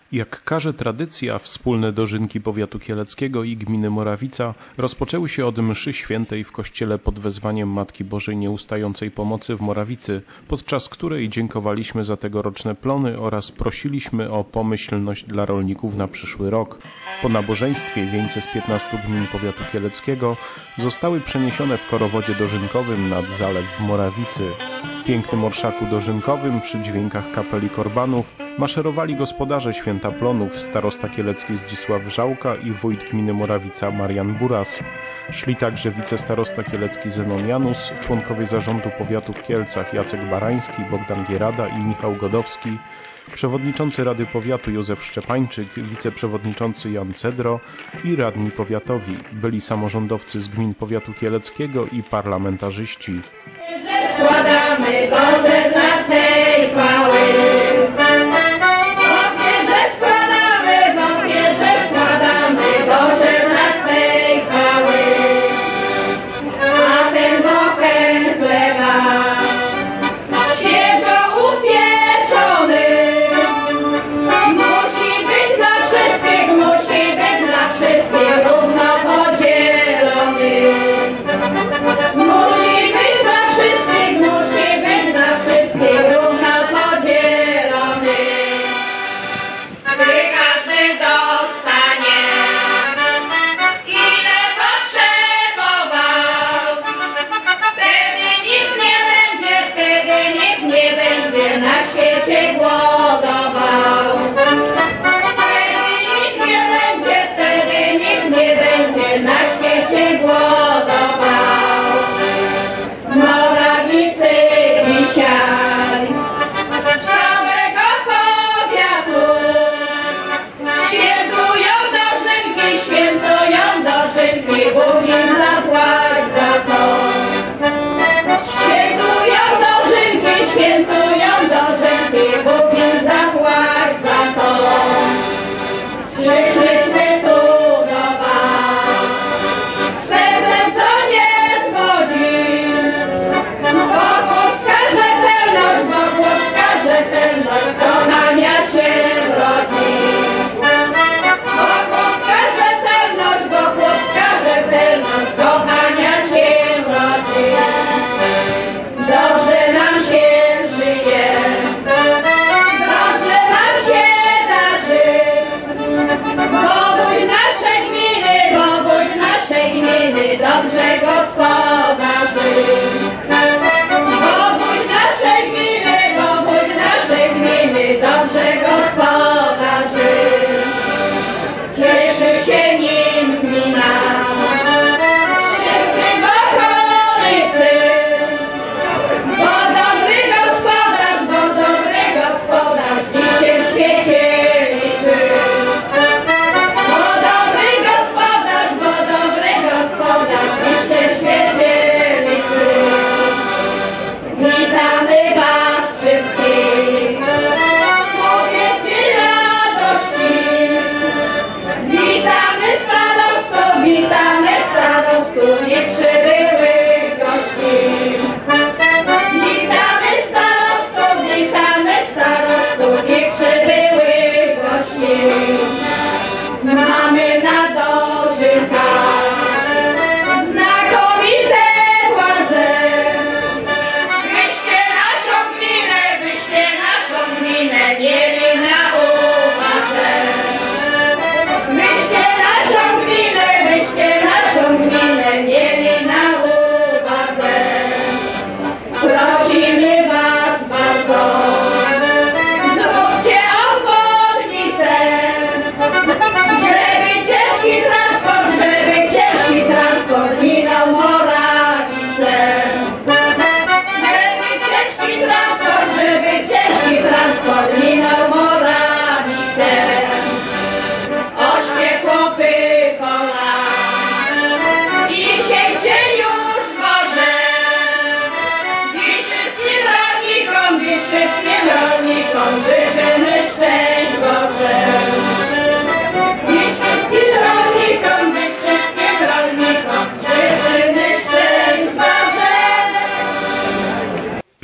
Jak każe tradycja, wspólne dożynki powiatu kieleckiego i gminy Morawica rozpoczęły się od mszy świętej w kościele pod wezwaniem Matki Bożej Nieustającej Pomocy w Morawicy, podczas której dziękowaliśmy za tegoroczne plony oraz prosiliśmy o pomyślność dla rolników na przyszły rok. Po nabożeństwie wieńce z 15 gmin powiatu kieleckiego zostały przeniesione w korowodzie dożynkowym nad zalew w Morawicy. W pięknym orszaku dożynkowym przy dźwiękach kapeli korbanów maszerowali gospodarze Święta Plonów, starosta kielecki Zdzisław Żałka i wójt gminy Morawica Marian Buras. Szli także wicestarosta kielecki Zenon Janus, członkowie zarządu powiatu w Kielcach Jacek Barański, Bogdan Gierada i Michał Godowski, przewodniczący Rady Powiatu Józef Szczepańczyk, wiceprzewodniczący Jan Cedro i radni powiatowi. Byli samorządowcy z gmin powiatu kieleckiego i parlamentarzyści. Składamy Boże dla tej chwały. Papieże składamy Boże dla tej chwały. A ten bochen chleba świeżo upieczony musi być dla wszystkich równo podzielony. Musi być dla wszystkich równo podzielony.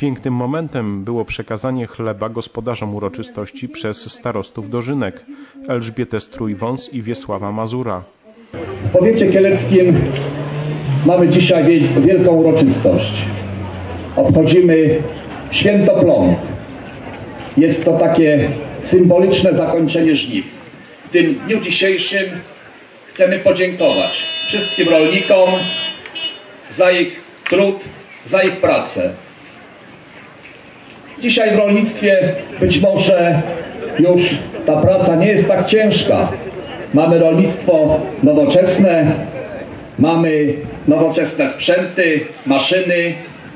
Pięknym momentem było przekazanie chleba gospodarzom uroczystości przez starostów dożynek Elżbietę Strój-Wąs i Wiesława Mazura. W powiecie kieleckim mamy dzisiaj wielką uroczystość. Obchodzimy Święto Plonów. Jest to takie symboliczne zakończenie żniw. W tym dniu dzisiejszym chcemy podziękować wszystkim rolnikom za ich trud, za ich pracę. Dzisiaj w rolnictwie być może już ta praca nie jest tak ciężka. Mamy rolnictwo nowoczesne, mamy nowoczesne sprzęty, maszyny.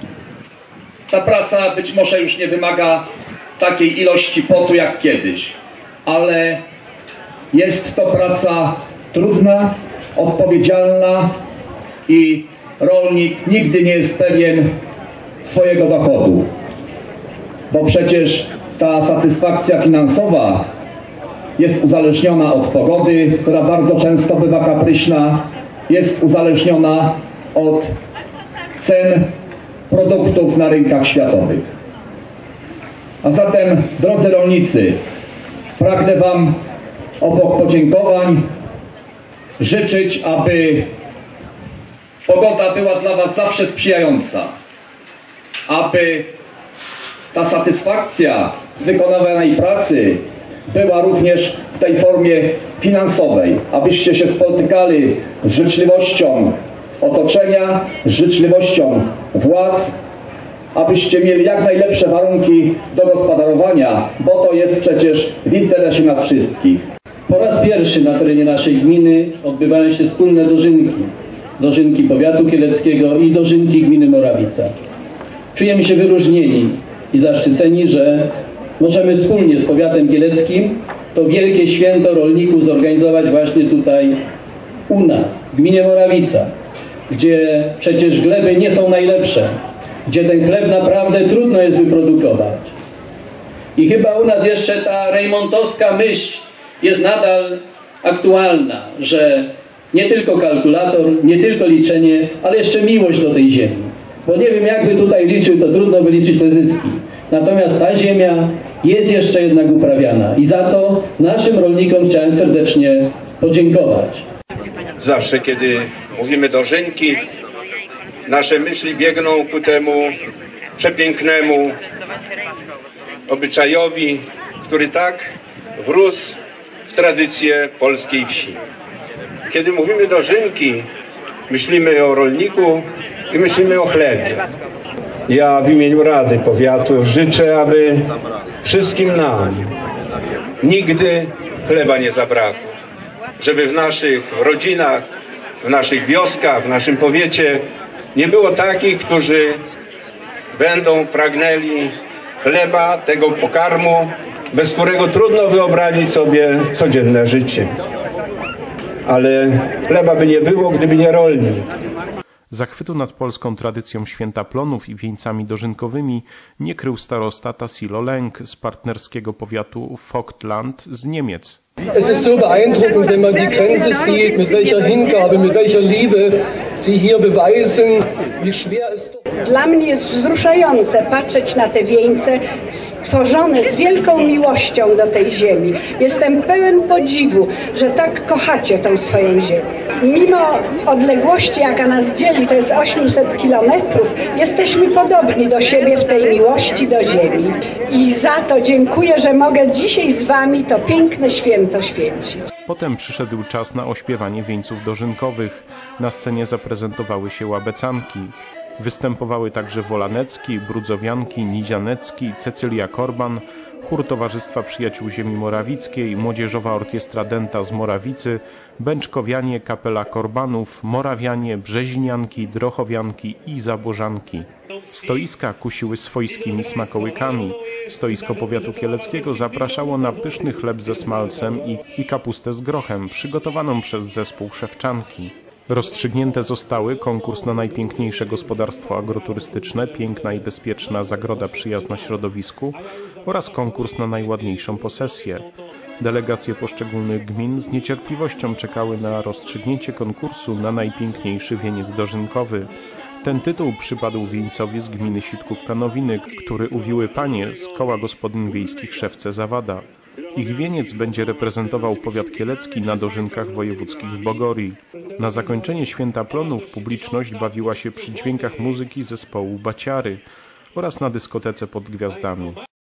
Ta praca być może już nie wymaga takiej ilości potu jak kiedyś, ale jest to praca trudna, odpowiedzialna i rolnik nigdy nie jest pewien swojego dochodu, bo przecież ta satysfakcja finansowa jest uzależniona od pogody, która bardzo często bywa kapryśna, jest uzależniona od cen produktów na rynkach światowych. A zatem, drodzy rolnicy, pragnę Wam obok podziękowań życzyć, aby pogoda była dla Was zawsze sprzyjająca, aby ta satysfakcja z wykonywanej pracy była również w tej formie finansowej, abyście się spotykali z życzliwością otoczenia, z życzliwością władz, abyście mieli jak najlepsze warunki do gospodarowania, bo to jest przecież w interesie nas wszystkich. Po raz pierwszy na terenie naszej gminy odbywają się wspólne dożynki. Dożynki powiatu kieleckiego i dożynki gminy Morawica. Czujemy się wyróżnieni i zaszczyceni, że możemy wspólnie z powiatem kieleckim to wielkie święto rolników zorganizować właśnie tutaj u nas, w gminie Morawica, gdzie przecież gleby nie są najlepsze, gdzie ten chleb naprawdę trudno jest wyprodukować. I chyba u nas jeszcze ta rejmontowska myśl jest nadal aktualna, że nie tylko kalkulator, nie tylko liczenie, ale jeszcze miłość do tej ziemi. Bo nie wiem, jakby tutaj liczył, to trudno wyliczyć te zyski. Natomiast ta ziemia jest jeszcze jednak uprawiana i za to naszym rolnikom chciałem serdecznie podziękować. Zawsze, kiedy mówimy dożynki, nasze myśli biegną ku temu przepięknemu obyczajowi, który tak wrósł w tradycję polskiej wsi. Kiedy mówimy dożynki, myślimy o rolniku i myślimy o chlebie. Ja w imieniu Rady Powiatu życzę, aby wszystkim nam nigdy chleba nie zabrakło. Żeby w naszych rodzinach, w naszych wioskach, w naszym powiecie nie było takich, którzy będą pragnęli chleba, tego pokarmu, bez którego trudno wyobrazić sobie codzienne życie. Ale chleba by nie było, gdyby nie rolnik. Zachwytu nad polską tradycją święta plonów i wieńcami dożynkowymi nie krył starosta Tassilo Lęk z partnerskiego powiatu Vogtland z Niemiec. Es ist so beeindruckend, wenn man die Grenze sieht, mit welcher Hingabe, mit welcher Liebe Sie hier beweisen, wie schwer es doch. Dla mnie jest wzruszające patrzeć na te wieńce stworzone z wielką miłością do tej ziemi. Jestem pełen podziwu, że tak kochacie tą swoją ziemię. Mimo odległości, jaka nas dzieli, to jest 800 kilometrów, jesteśmy podobni do siebie w tej miłości do ziemi. I za to dziękuję, że mogę dzisiaj z Wami to piękne święto święcić. Potem przyszedł czas na ośpiewanie wieńców dożynkowych. Na scenie zaprezentowały się łabecanki. Występowały także Wolanecki, Brudzowianki, Nidzianecki, Cecylia Korban, Chór Towarzystwa Przyjaciół Ziemi Morawickiej, Młodzieżowa Orkiestra Dęta z Morawicy, Bęczkowianie, Kapela Korbanów, Morawianie, Brzezinianki, Drochowianki i Zabożanki. Stoiska kusiły swojskimi smakołykami. Stoisko powiatu kieleckiego zapraszało na pyszny chleb ze smalcem i kapustę z grochem, przygotowaną przez zespół Szewczanki. Rozstrzygnięte zostały konkurs na najpiękniejsze gospodarstwo agroturystyczne, piękna i bezpieczna zagroda przyjazna środowisku oraz konkurs na najładniejszą posesję. Delegacje poszczególnych gmin z niecierpliwością czekały na rozstrzygnięcie konkursu na najpiękniejszy wieniec dożynkowy. Ten tytuł przypadł wieńcowi z gminy Sitkówka-Nowiny, który uwiły panie z koła gospodyń wiejskich Szewce Zawada. Ich wieniec będzie reprezentował powiat kielecki na dożynkach wojewódzkich w Bogorii. Na zakończenie Święta Plonów publiczność bawiła się przy dźwiękach muzyki zespołu Baciary oraz na dyskotece pod gwiazdami.